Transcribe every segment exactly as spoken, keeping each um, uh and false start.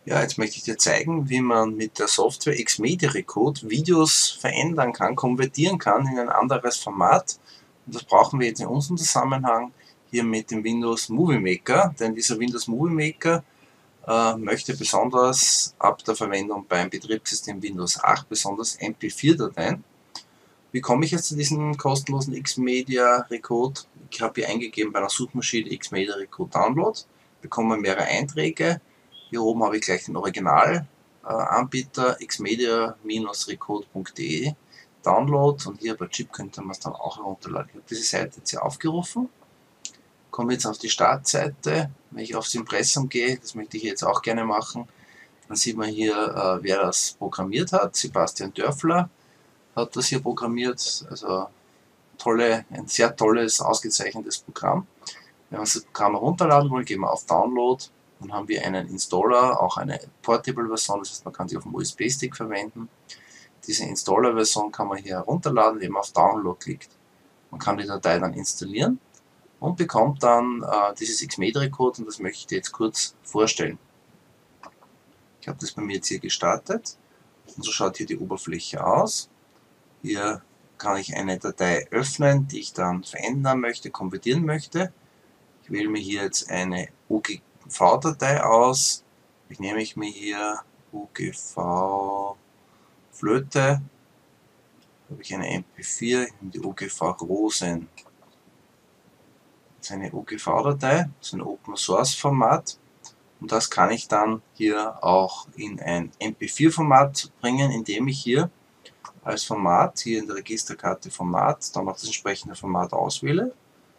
Ja, jetzt möchte ich dir zeigen, wie man mit der Software Xmedia Recode Videos verändern kann, konvertieren kann in ein anderes Format. Und das brauchen wir jetzt in unserem Zusammenhang hier mit dem Windows Movie Maker, denn dieser Windows Movie Maker äh, möchte besonders ab der Verwendung beim Betriebssystem Windows acht besonders M P vier Dateien. Wie komme ich jetzt zu diesem kostenlosen Xmedia Recode? Ich habe hier eingegeben bei einer Suchmaschine Xmedia Recode Download, bekomme mehrere Einträge. Hier oben habe ich gleich den Originalanbieter xmedia-recode punkt de Download und hier bei Chip könnte man es dann auch herunterladen. Ich habe diese Seite jetzt hier aufgerufen, komme jetzt auf die Startseite. Wenn ich aufs Impressum gehe, das möchte ich jetzt auch gerne machen, dann sieht man hier, wer das programmiert hat. Sebastian Dörfler hat das hier programmiert, also tolle, ein sehr tolles, ausgezeichnetes Programm. Wenn wir das Programm herunterladen wollen, gehen wir auf Download. Dann haben wir einen Installer, auch eine Portable-Version, das heißt, man kann sie auf dem U S B-Stick verwenden. Diese Installer-Version kann man hier herunterladen, indem man auf Download klickt. Man kann die Datei dann installieren und bekommt dann äh, dieses Xmedia Recode, und das möchte ich dir jetzt kurz vorstellen. Ich habe das bei mir jetzt hier gestartet und so schaut hier die Oberfläche aus. Hier kann ich eine Datei öffnen, die ich dann verändern möchte, konvertieren möchte. Ich wähle mir hier jetzt eine U G V-Datei aus. Ich nehme ich mir hier U G V Flöte, habe ich eine M P vier, die U G V Rosen. Das ist eine U G V-Datei, das ist ein Open Source Format und das kann ich dann hier auch in ein M P vier Format bringen, indem ich hier als Format, hier in der Registerkarte Format, dann auch das entsprechende Format auswähle.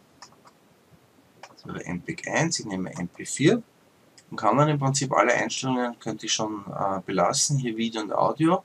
Das wäre M P E G eins, ich nehme M P vier und kann dann im Prinzip alle Einstellungen, könnte ich schon äh, belassen, hier Video und Audio.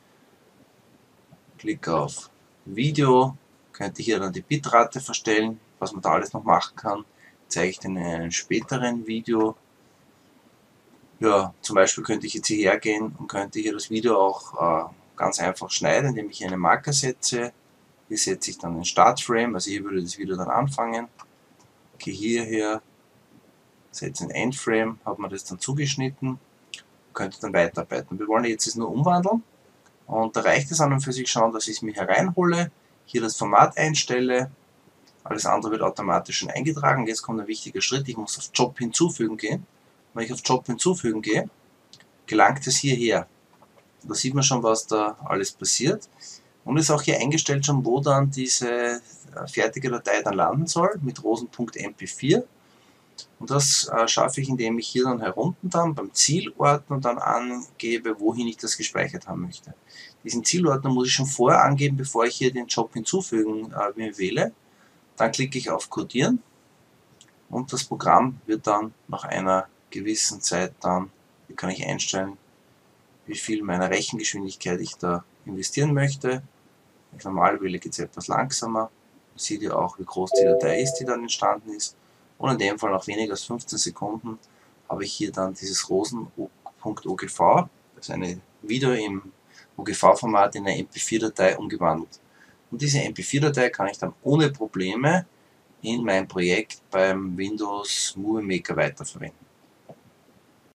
Klick auf Video, könnte hier dann die Bitrate verstellen, was man da alles noch machen kann, zeige ich dann in einem späteren Video. Ja, zum Beispiel könnte ich jetzt hierher gehen und könnte hier das Video auch äh, ganz einfach schneiden, indem ich hier eine Marke setze. Hier setze ich dann den Startframe, also hier würde das Video dann anfangen. Gehe hierher, setze ein Endframe, habe mir das dann zugeschnitten, könnte dann weiterarbeiten. Wir wollen jetzt es nur umwandeln und da reicht es an und für sich schon, dass ich es mir hereinhole, hier das Format einstelle, alles andere wird automatisch schon eingetragen. Jetzt kommt ein wichtiger Schritt, ich muss auf Job hinzufügen gehen. Wenn ich auf Job hinzufügen gehe, gelangt es hierher. Da sieht man schon, was da alles passiert. Und ist auch hier eingestellt schon, wo dann diese fertige Datei dann landen soll, mit rosen.m p vier. Und das äh, schaffe ich, indem ich hier dann herunten dann beim Zielordner dann angebe, wohin ich das gespeichert haben möchte. Diesen Zielordner muss ich schon vorher angeben, bevor ich hier den Job hinzufügen äh, wähle. Dann klicke ich auf Codieren und das Programm wird dann nach einer gewissen Zeit dann, hier kann ich einstellen, wie viel meiner Rechengeschwindigkeit ich da investieren möchte. Wenn ich normal wähle, geht es etwas langsamer. Man sieht ja auch, wie groß die Datei ist, die dann entstanden ist. Und in dem Fall nach weniger als fünfzehn Sekunden habe ich hier dann dieses rosen.ogv, das ist ein Video im O G V-Format in eine M P vier Datei umgewandelt. Und diese M P vier Datei kann ich dann ohne Probleme in mein Projekt beim Windows Movie Maker weiterverwenden.